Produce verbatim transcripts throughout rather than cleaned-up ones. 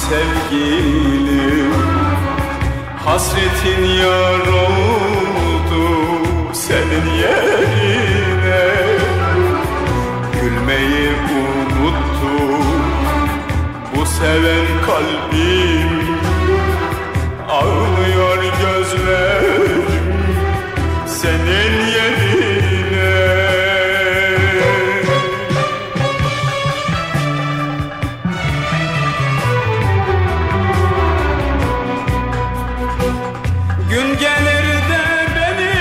sevgilim, hasretin yar oldu senin yerine. Gülmeyi unuttu bu seven kalbim, ağlıyor gözlerim senin yerine. Gün gelir de beni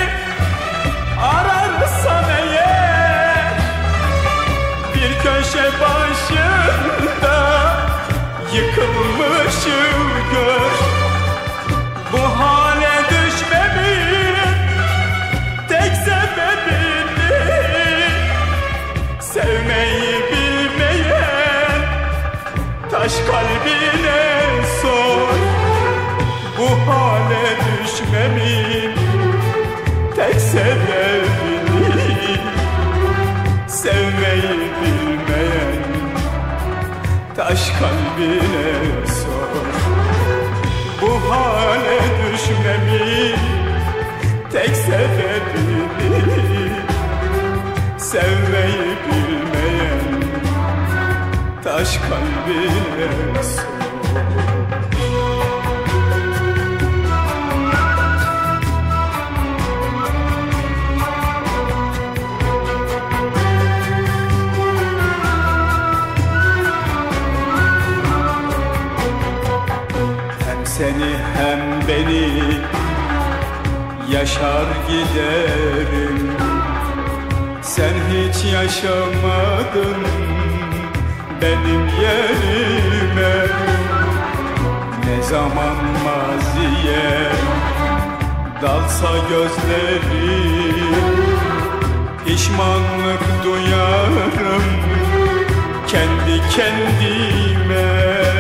ararsan eğer, bir köşe başında yıkılmışım gör. Bu hale düşmemin tek sebebini sevmeyi bilmeyen taş kalbine sor. Bu hale düşmemin tek sebebini sevmeyi bilmeyen taş kalbine sor. Bu hale düşmemin tek sebebini sevmeyi bilmeyen taş kalbine sor. Seni hem beni yaşar giderim. Sen hiç yaşamadın benim yerime. Ne zaman maziye dalsa gözlerim, pişmanlık duyarım kendi kendime.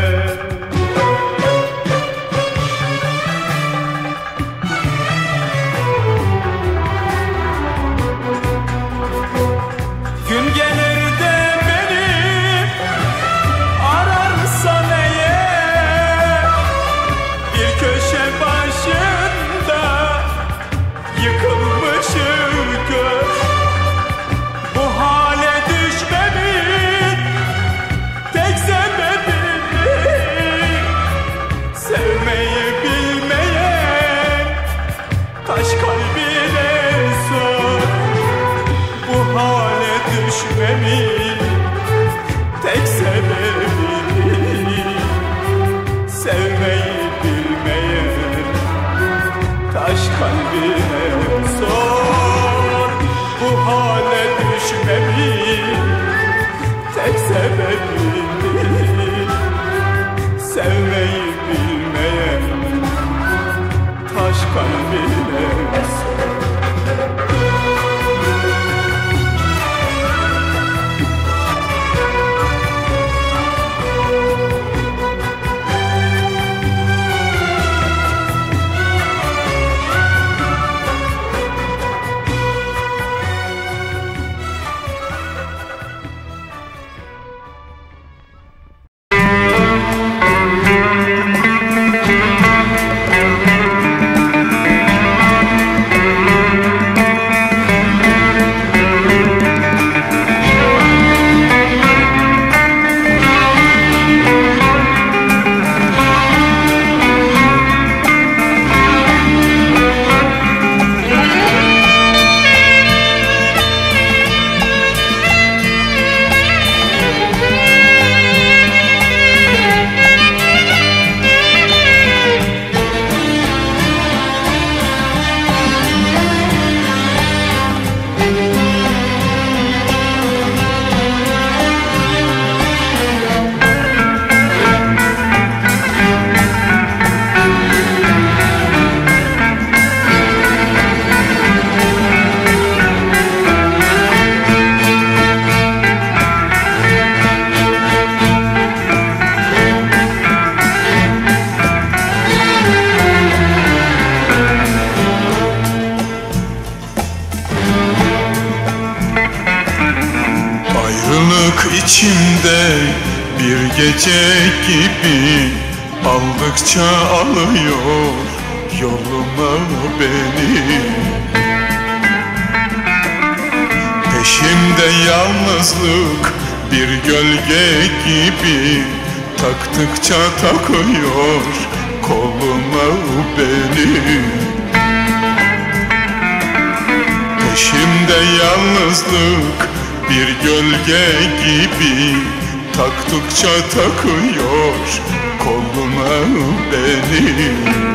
Düşmemin tek sebebini sevmeyi bilmeyen taş kalbine sor. Bu hale düşmemin tek sebebini sevmeyi bilmeyen taş kalbine sor. içimde Bir gece gibi aldıkça alıyor yoluma beni. Peşimde yalnızlık bir gölge gibi, taktıkça takıyor koluma beni. Peşimde yalnızlık bir gölge gibi, taktıkça takıyor koluma beni.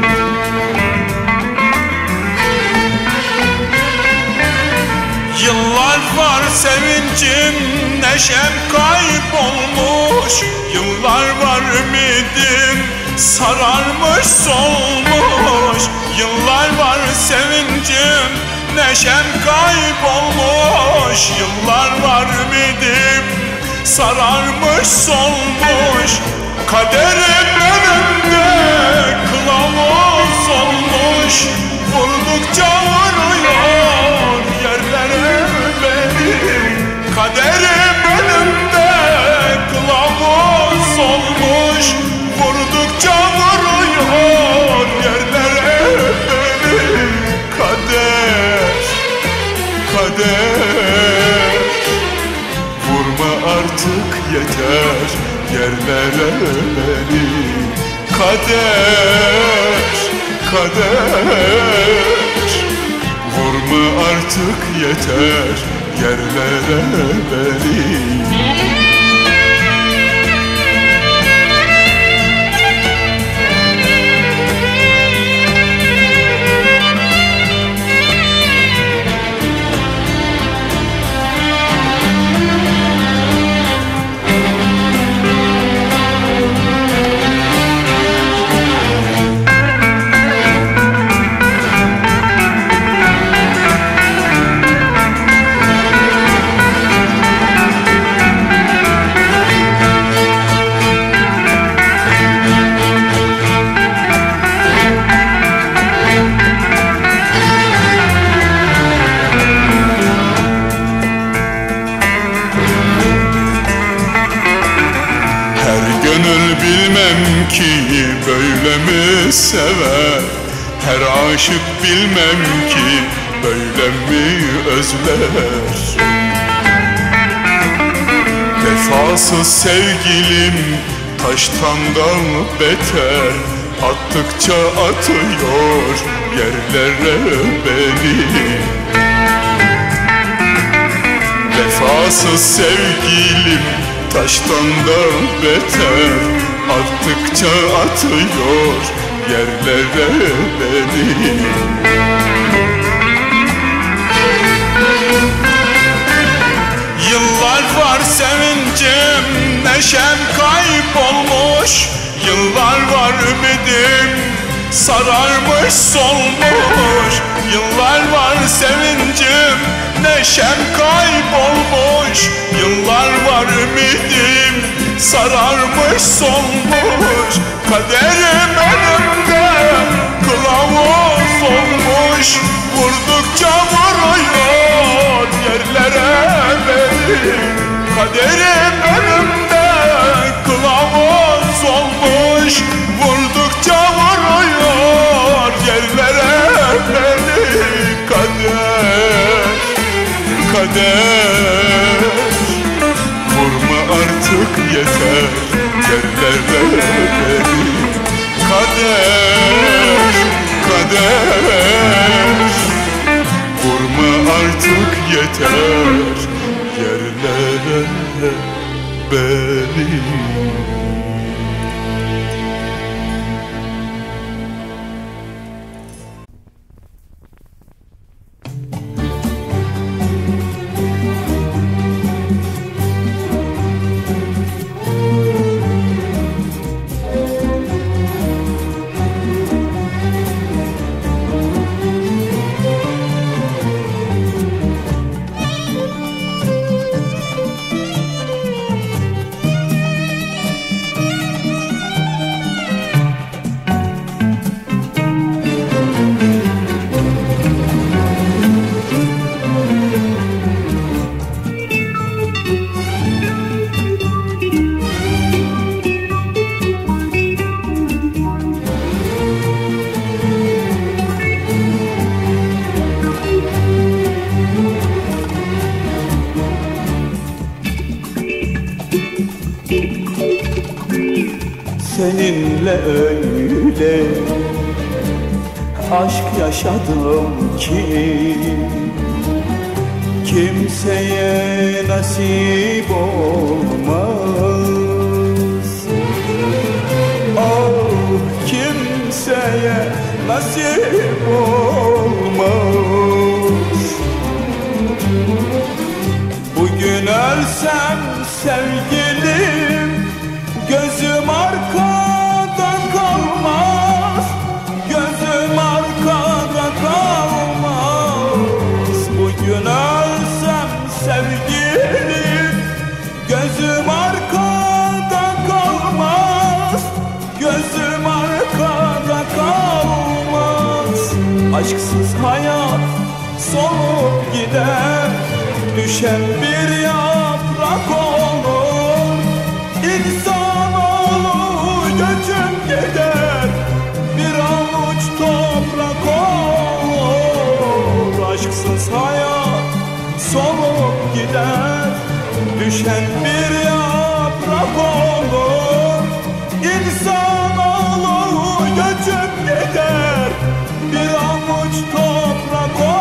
Yıllar var sevincim, neşem kaybolmuş. Yıllar var ümidim, sararmış solmuş. Yıllar var sevincim, neşem kaybolmuş. Yıllar var ümidim, sararmış solmuş. Kaderim önümde kılavuz olmuş. Vurdukça vuruyor yerlere beni. Kaderim önümde kılavuz olmuş. Vurdukça vuruyor yerlere beni. Kader, kader, vurma artık yeter yerlere beni. Kader, kader, vurma artık yeter yerlere beni. Bilmem ki böyle mi sever, her aşık bilmem ki böyle mi özler. Vefasız sevgilim taştan da beter, attıkça atıyor yerlere beni. Vefasız sevgilim taştan da beter, attıkça atıyor yerlere beni. Yıllar var sevincim, neşem kaybolmuş. Yıllar var ümidim, sararmış solmuş. Yıllar var sevincim, neşem kaybolmuş. Yıllar var ümidim, sararmış solmuş. Kaderim önümde kılavuz olmuş. Vurdukça vuruyor yerlere beni. Kaderim önümde kılavuz olmuş. Vurdukça vuruyor yerlere beni. Kader, kader, vurma artık yeter yerlere beni. Kader, kader, vurma artık yeter yerlere beni. seninle öyle aşk yaşadım ki kimseye nasip olmaz. Oh, kimseye nasip olmaz. Bugün ölsem sevgilim, gözüm arkada kalmaz. Gözüm arkada kalmaz. Bugün ölsem sevgilim, gözüm arkada kalmaz. Gözüm arkada kalmaz. Aşksız hayat solup gider, düşen bir yaprak olur. İnsanoğlu göçüp gider, bir avuç toprak olur. Aşksız hayat solup gider, düşen bir yaprak olur. İnsanoğlu göçüp gider, bir avuç toprak olur.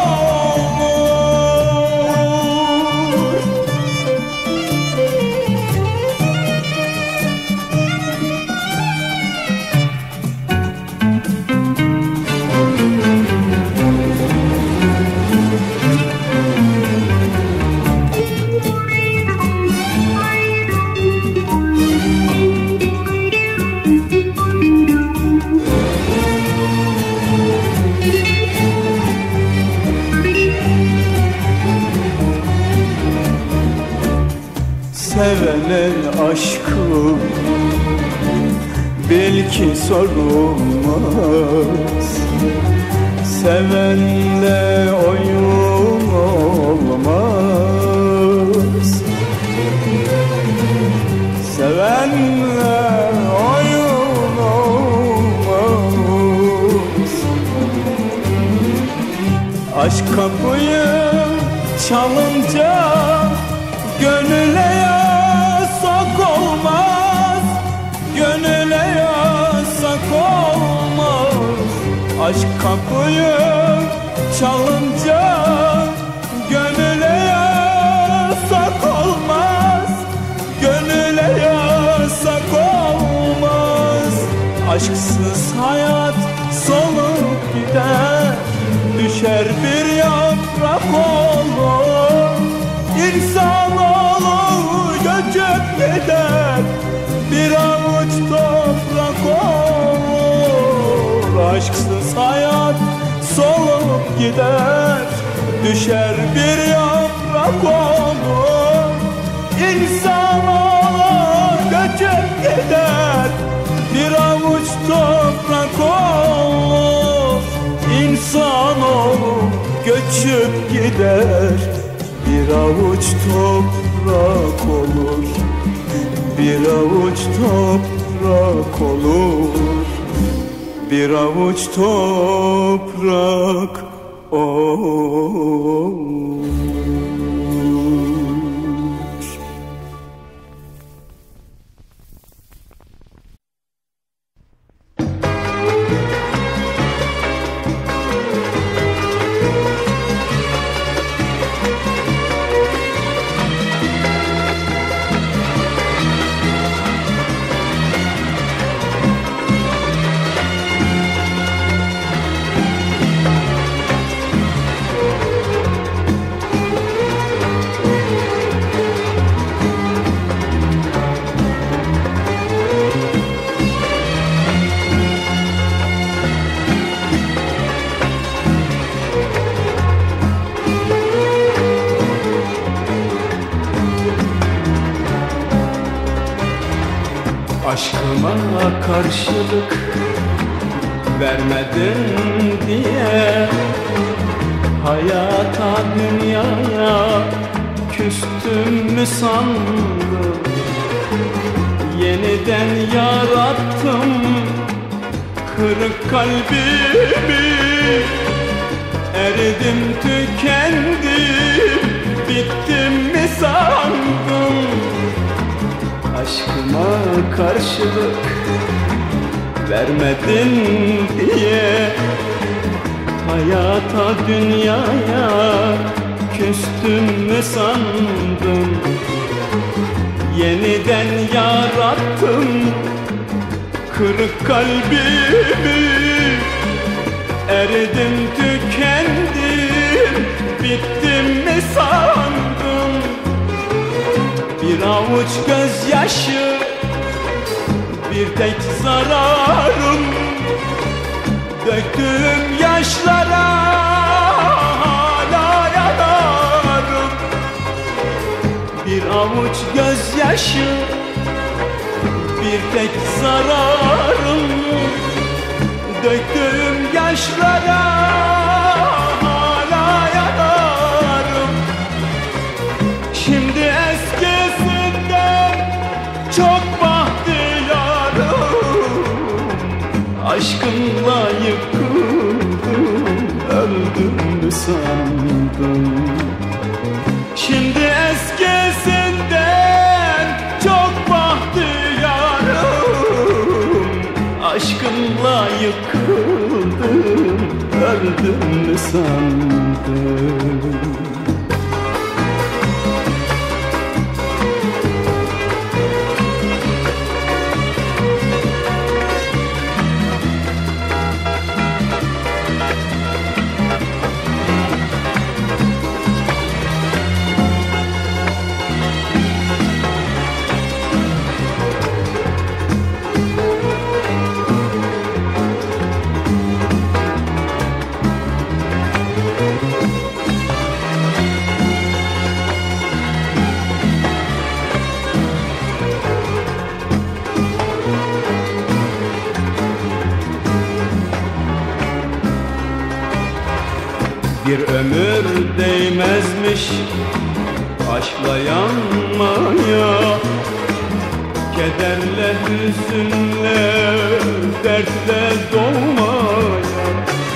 Sevene aşkım belki sorulmaz. Sevenle oyun olmaz. Sevenle oyun olmaz. Aşk kapıyı çalınca gönüle yasak olmaz. Gönüle yasak olmaz. Aşk kapıyı çalınca gönüle yasak olmaz. Gönüle yasak olmaz. Aşksız hayat solup gider, düşer bir yaprak olur. İnsanoğlu göçüp gider, bir avuç toprak olur. Aşksız hayat solup gider, düşer bir yaprak olur. İnsanoğlu göçüp gider, bir avuç toprak olur. İnsanoğlu göçüp gider, bir avuç toprak olur. Bir avuç toprak olur. Bir avuç toprak olur. Aşkıma karşılık vermedin diye hayata, dünyaya küstüm mü sandın? Yeniden yarattım kırık kalbimi, eridim tükendim, bittim mi sandın? aşkıma karşılık vermedin diye hayata dünyaya küstüm mü sandım? Yeniden yarattım kırık kalbimi, eridim tükendim, bittim mi sandım? Bir avuç gözyaşı, bir tek zararım, döktüğüm yaşlara hala yanarım. Bir avuç gözyaşı, bir tek zararım, döktüğüm yaşlara hala yanarım. Şimdi eskisinden çok bahtiyarım, aşkınla yıkıldım, öldüm mü sandım? Şimdi eskisinden çok bahtiyarım, aşkınla yıkıldım, öldüm mü sandım? Bir ömür değmezmiş aşkla yanmaya, kederle, hüzünle, dertle dolmaya.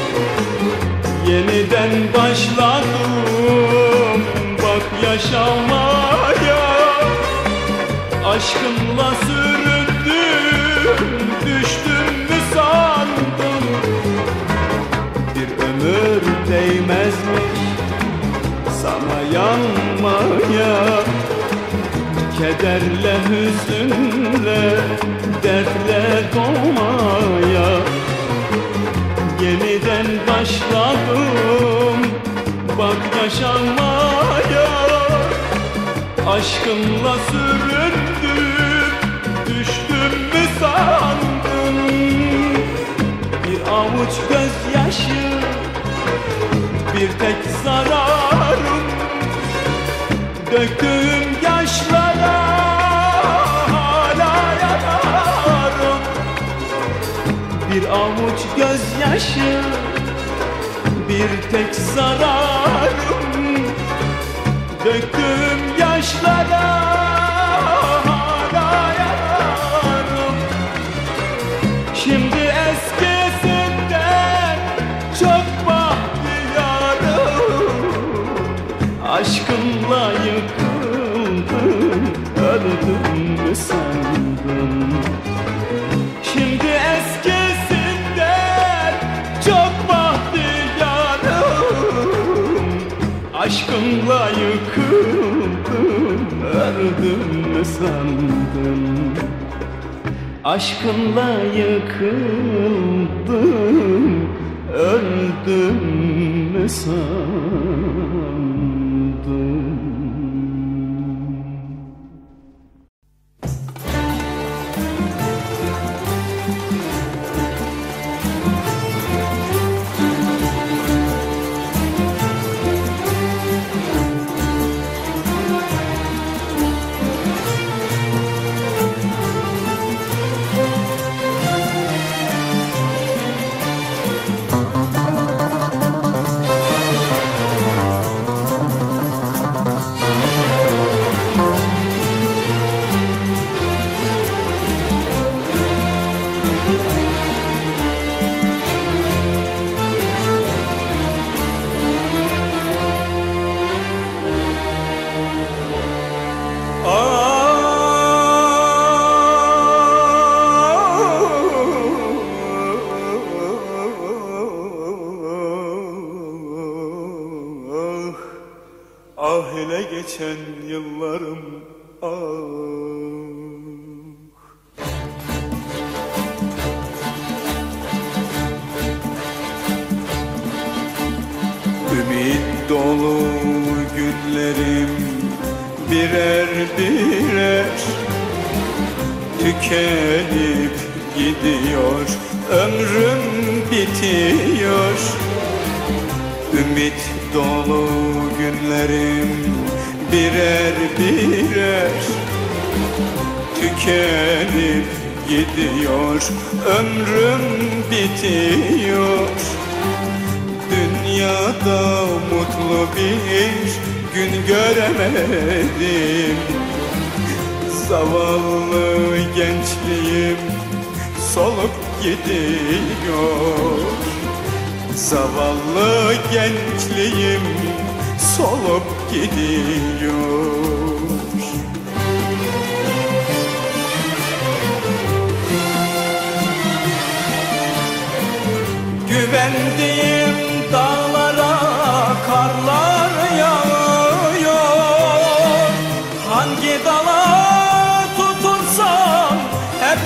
Yeniden başladım bak yaşamaya, aşkınla süründüm, düştüm mü sandım? Bir ömür değmezmiş sana yanmaya, kederle, hüzünle, dertle dolmaya. Yeniden başladım bak yaşamaya, aşkınla süründüm, düştüm mü sandım? Bir avuç gözyaşı, bir tek zararım, döktüğüm yaşlara hala yanarım. Bir avuç gözyaşı, bir tek zararım, döktüğüm yaşlara hala yanarım. Şimdi eskisinden çok aşkınla yıkıldım, öldüm mü sandım? Şimdi eskisinden çok bahtiyarım, aşkınla yıkıldım, öldüm mü sandım? Aşkınla yıkıldım, öldüm mü sandım? ah hele geçen yıllarım ah. Ümit dolu günlerim birer birer tükenip gidiyor, ömrüm bitiyor. Ümit dolu günlerim birer birer tükenip gidiyor, ömrüm bitiyor. Dünyada mutlu bir gün göremedim. Zavallı gençliğim solup gidiyor. Zavallı gençliğim solup gidiyor. Güvendiğim dağlara karlar yağıyor. Hangi dala tutunsam hep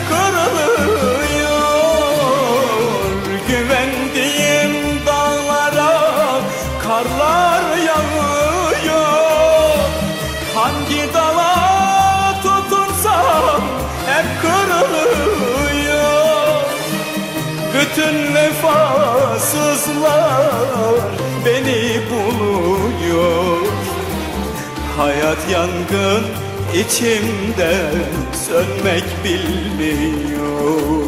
kırılıyor. Güvendiğim dağlara karlar yağıyor. Hangi dala tutunsam hep kırılıyor. Bütün vefasızlar beni buluyor. Hayat yangın içimde sönmek bilmiyor.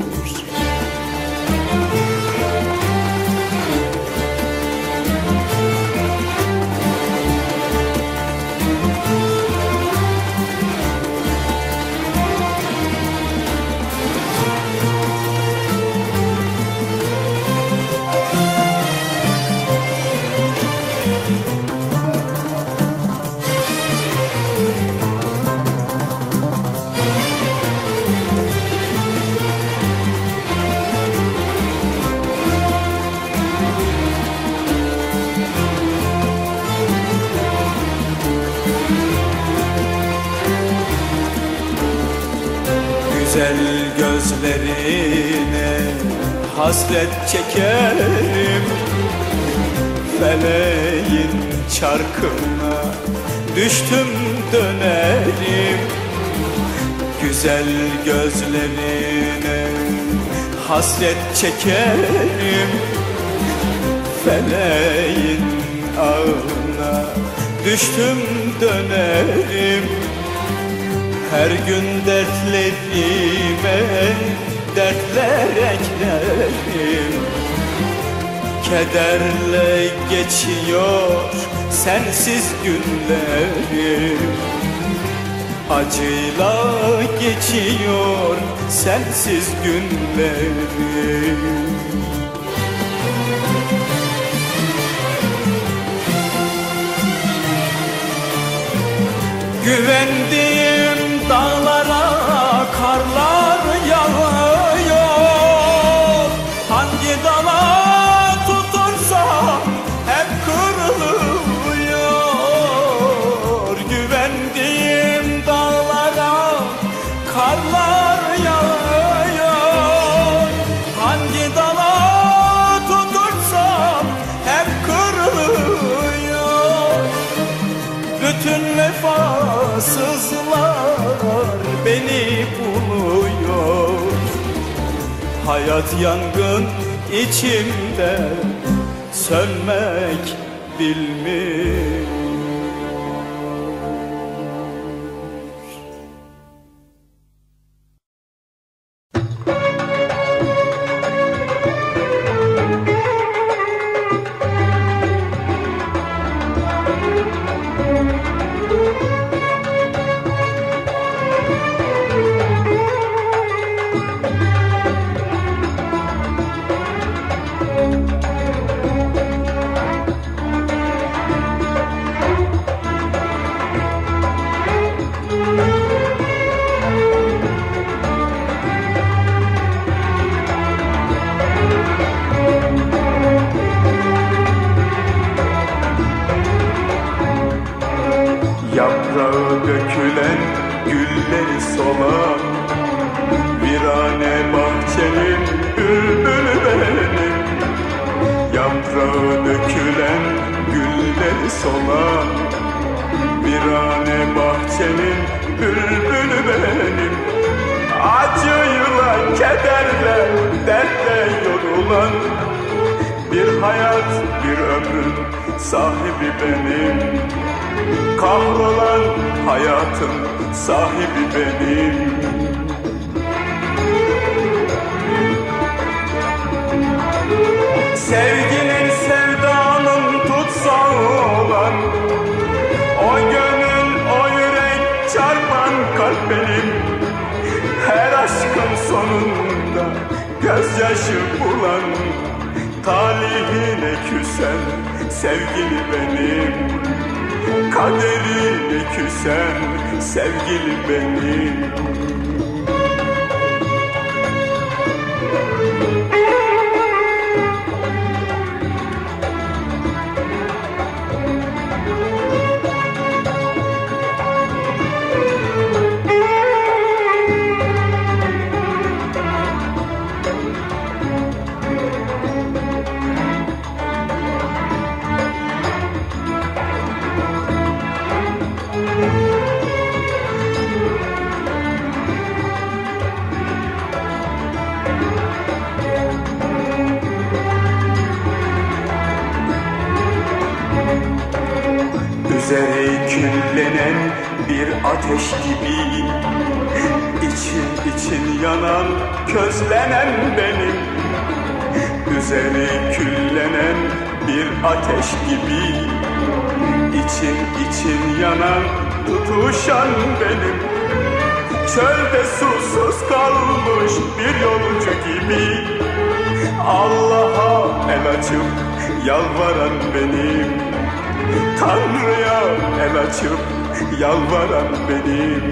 Güzel gözlerine hasret çekerim. Feleğin çarkına düştüm dönerim. Güzel gözlerine hasret çekerim. Feleğin ağına düştüm dönerim. Her gün dertlerime dertler eklerim. Kederle geçiyor sensiz günlerim. Acıyla geçiyor sensiz günlerim. Güvendiğim dağlara karlar yağıyor. Hangi dala tutunsam hep kırılıyor. Güvendiğim dağlara karlar yağıyor. Hangi dala tutunsam hep kırılıyor. Bütün vefasızlar beni buluyor. Hayat yangın içimde sönmek bilmiyor. solan virane bahçenin bülbülü benim. Yaprağı dökülen gülleri solan virane bahçenin bülbülü benim. Acıyla, kederle, dertle yorulan bir hayat, bir ömrün sahibi benim. Kahrolan hayatın sahibi benim. Sevginin, sevdanın tutsağı olan o gönül, o yürek, çarpan kalp benim. Her aşkın sonunda gözyaşı bulan talihine küsen sevgili benim. Kaderine küsen sevgili benim. Üzeri küllenen bir ateş gibi, için için yanan, közlenen benim. Üzeri küllenen bir ateş gibi, için için yanan, tutuşan benim. Çölde susuz kalmış bir yolcu gibi, Allah'a el açıp yalvaran benim. Tanrı'ya el açıp yalvaran benim.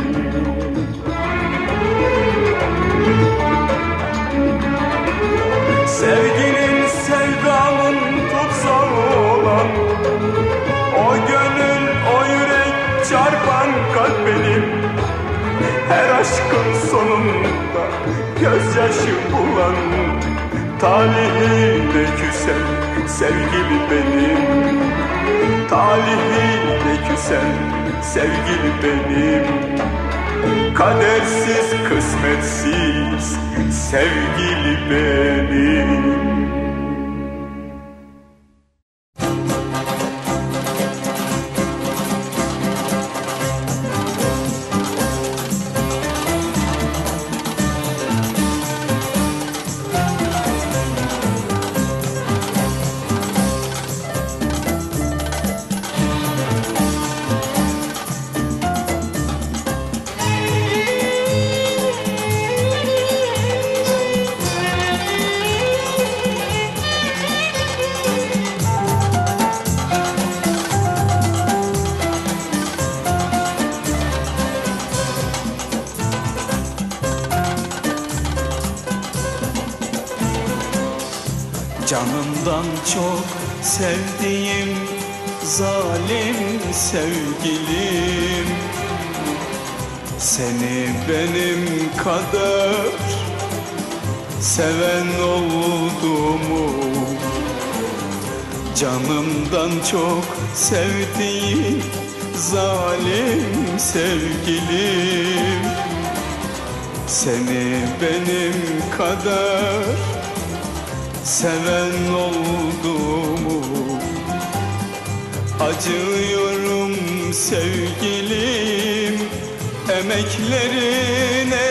Sevginin, sevdanın tutsağı olan o gönül, o yürek, çarpan kalp benim. Her aşkın sonunda gözyaşı bulan talihine küsen sevgili benim. Talihine küsen sevgili benim. Kadersiz, kısmetsiz sevgili benim. Canımdan çok sevdiğim zalim sevgilim, seni benim kadar seven oldu mu? Canımdan çok sevdiğim zalim sevgilim, seni benim kadar seven oldu mu? Acıyorum sevgilim emeklerine,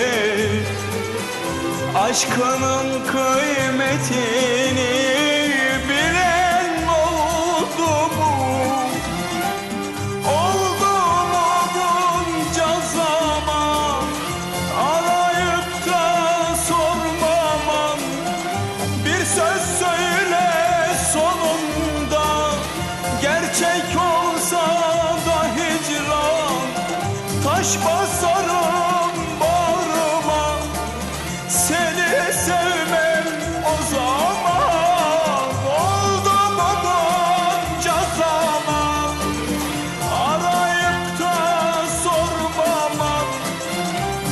aşkının kıymetini bilen oldu mu? Oldu mu bunca zaman arayıp da sormamam? Bir söz söyle sonunda, gerçek olsa da hicran, taş basarım bağrıma, seni sevmem o zaman. Oldu mu bunca zaman arayıp da sormamam?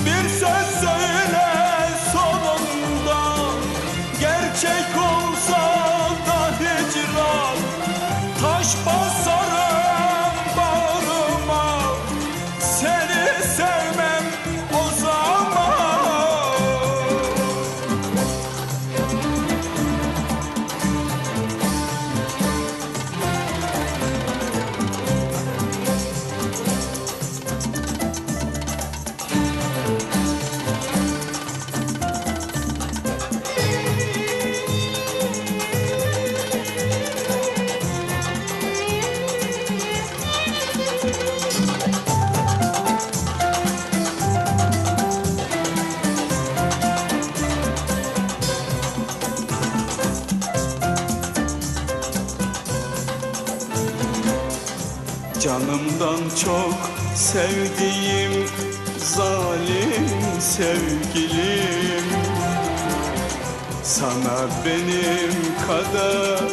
Canımdan çok sevdiğim zalim sevgilim, sana benim kadar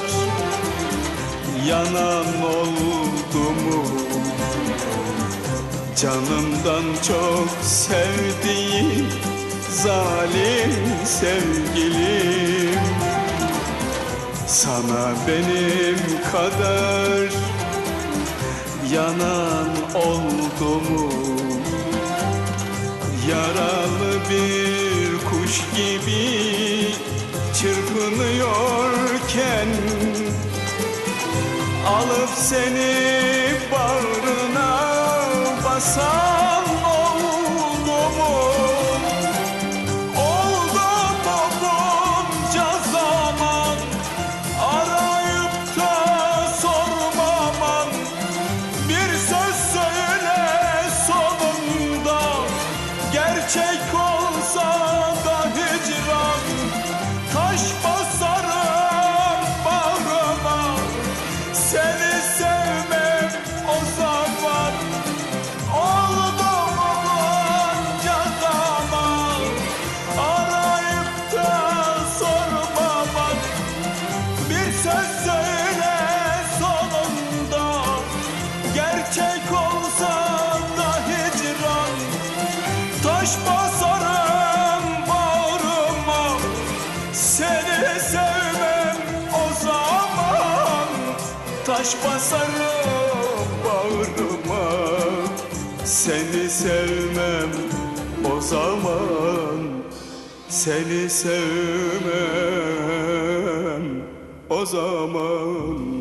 yanan oldu mu? Canımdan çok sevdiğim zalim sevgilim, sana benim kadar yanan oldu mu? Yaralı bir kuş gibi çırpınıyorken alıp seni bağrına basan oldu mu? Oldu mu bunca zaman arayıp da sormaman? Bir söz söyle sonunda, gerçek olsa da hicran. Taş basarım bağrıma, seni sevmem o zaman. Oldu mu bunca zaman arayıp da sormaman? Bir söz söyle sonunda, gerçek olsa da hicran. Taş basarım bağrıma, seni sevmem o zaman. Taş basarım bağrıma, seni sevmem o zaman. Seni sevmem o zaman.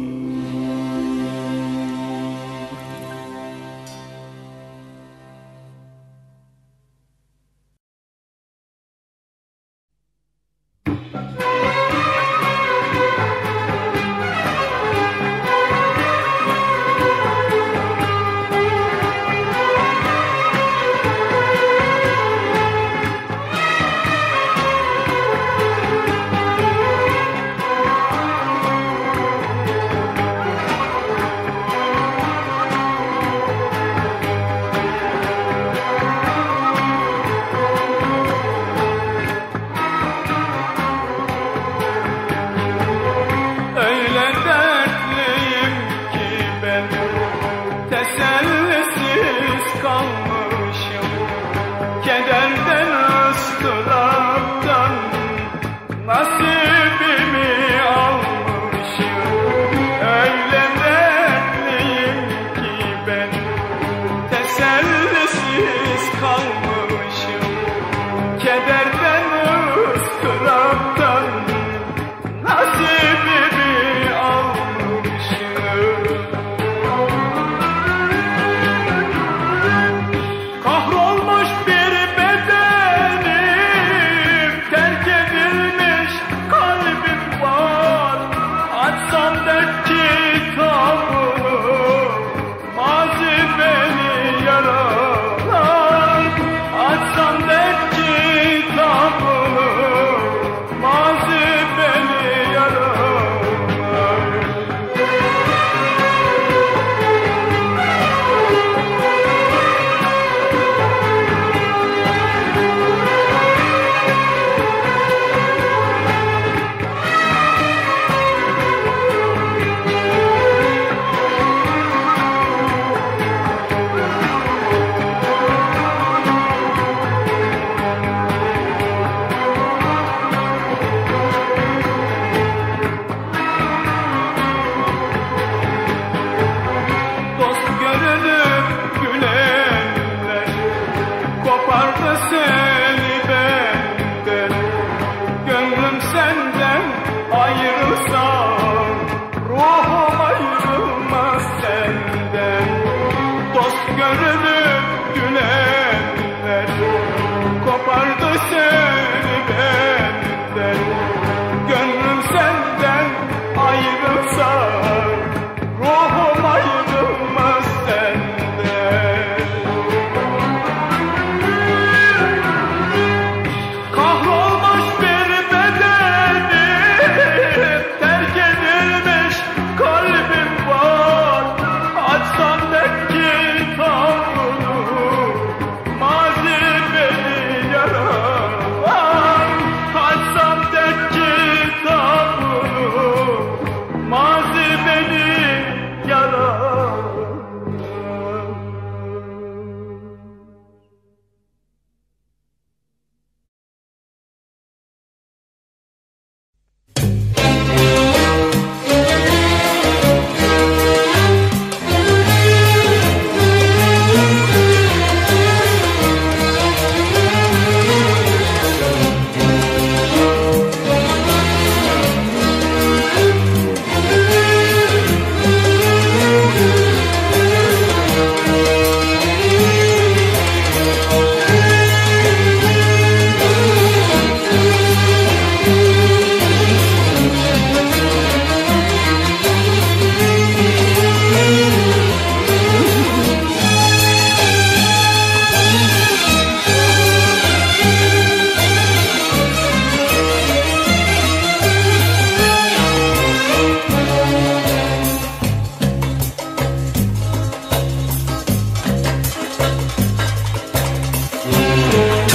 Son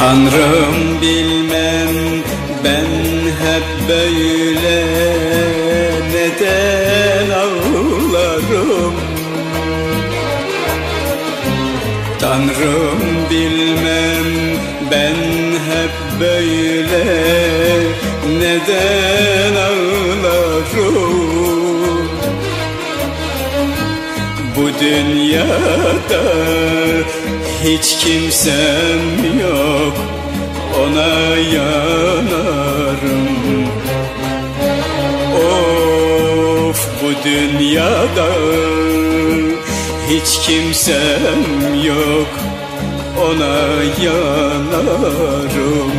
Tanrım bilmem ben hep böyle neden ağlarım? Tanrım bilmem ben hep böyle neden ağlarım? Bu dünyada hiç kimsem yok, ona yanarım. Of, bu dünyada hiç kimsem yok, ona yanarım.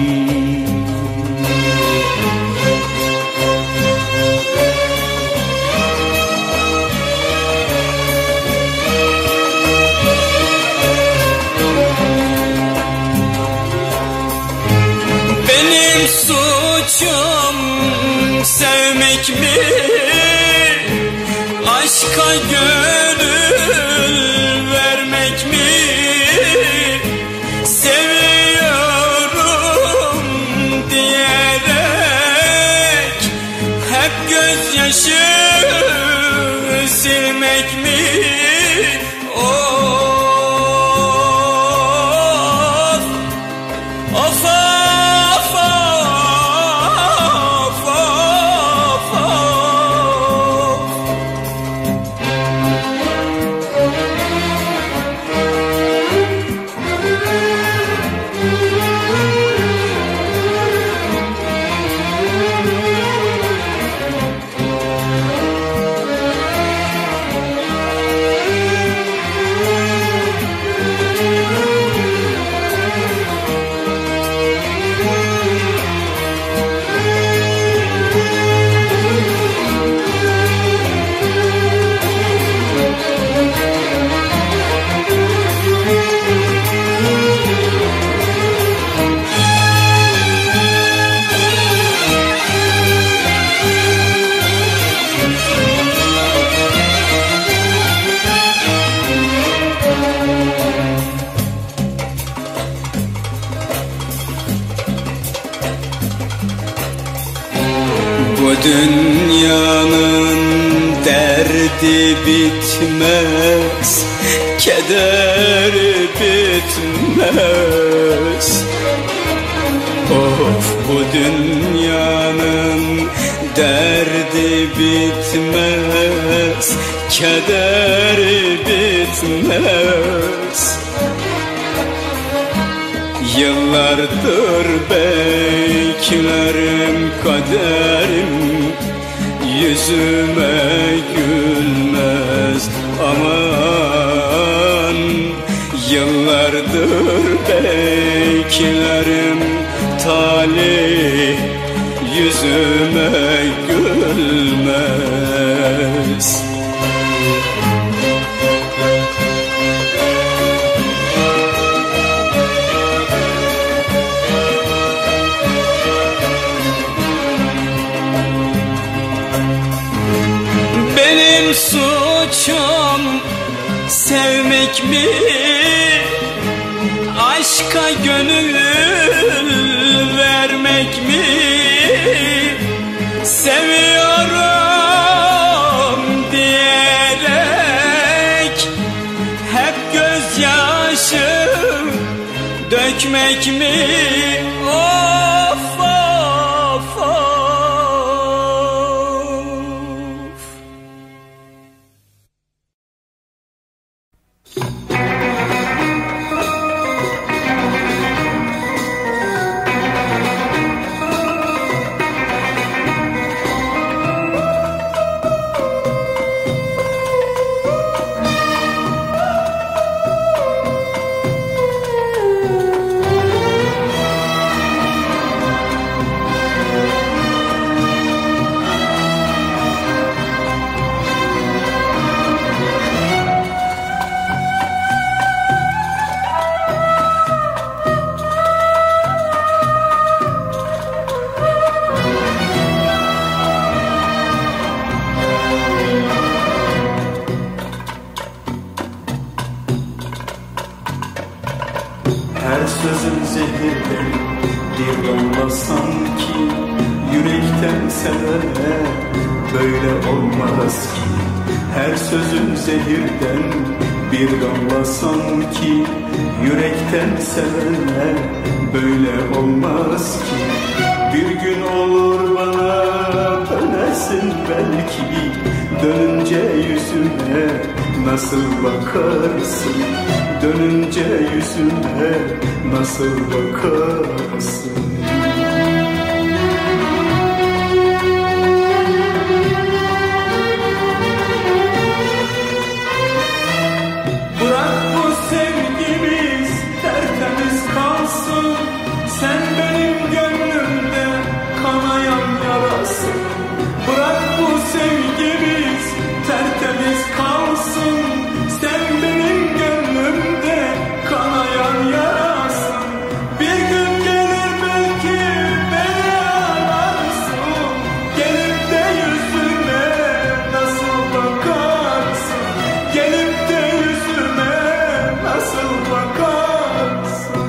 Suçum sevmek mi, aşka gönül vermek mi? Seviyorum diyerek hep gözyaşı silmek mi? Of, of, of. Dünyanın derdi bitmez, kederi bitmez. Of, bu dünyanın derdi bitmez, kederi bitmez. Yıllardır beklerim kaderim, yüzüme gülmez aman. Yıllardır beklerim talih, yüzüme gülmez. Suçum sevmek mi, aşka gönül vermek mi? Seviyorum diyerek hep gözyaşı dökmek mi? Of, of, of. Her sözün zehirden bir damla sanki, yürekten sevene böyle olmaz ki. Her sözün zehirden bir damla sanki, yürekten sevene böyle olmaz ki. Bir gün olur bana dönersin belki, dönünce yüzüme nasıl bakarsın? Dönünce yüzüme nasıl bakarsın? Bırak bu sevgimiz tertemiz kalsın, sen benim gönlümde kanayan yarasın. Bırak bu sevgimiz tertemiz kalsın, sen benim gönlümde kanayan yarasın. Bir gün gelir belki beni ararsın, gelip de yüzüme nasıl bakarsın? Gelip de yüzüme nasıl bakarsın?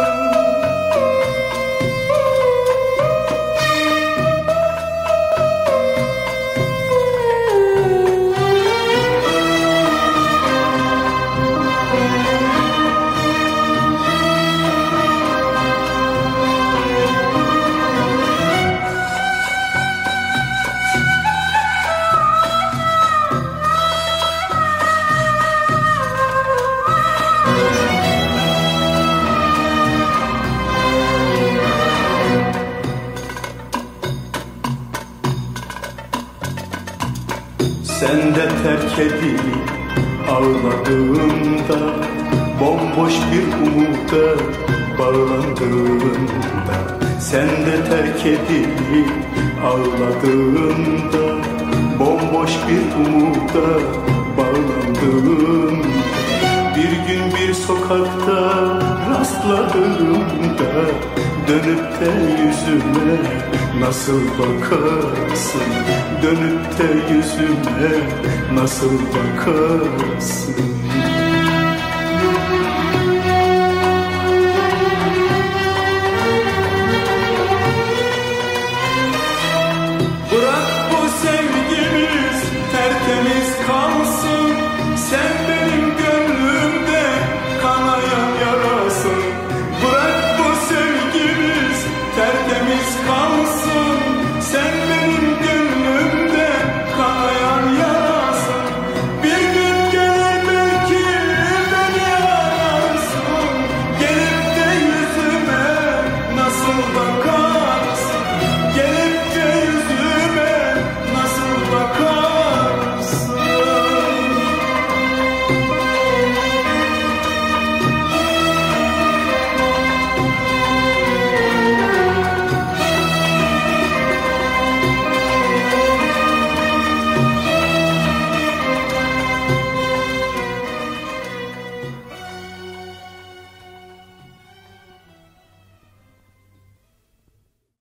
Sen de terk edilip ağladığında, bomboş bir umuda bağlandığında. Sen de terk edilip ağladığında, bomboş bir umuda bağlandığında. Bir gün bir sokakta rastladığımda, dönüp de yüzüme nasıl bakarsın? Dönüp de yüzüme nasıl bakarsın?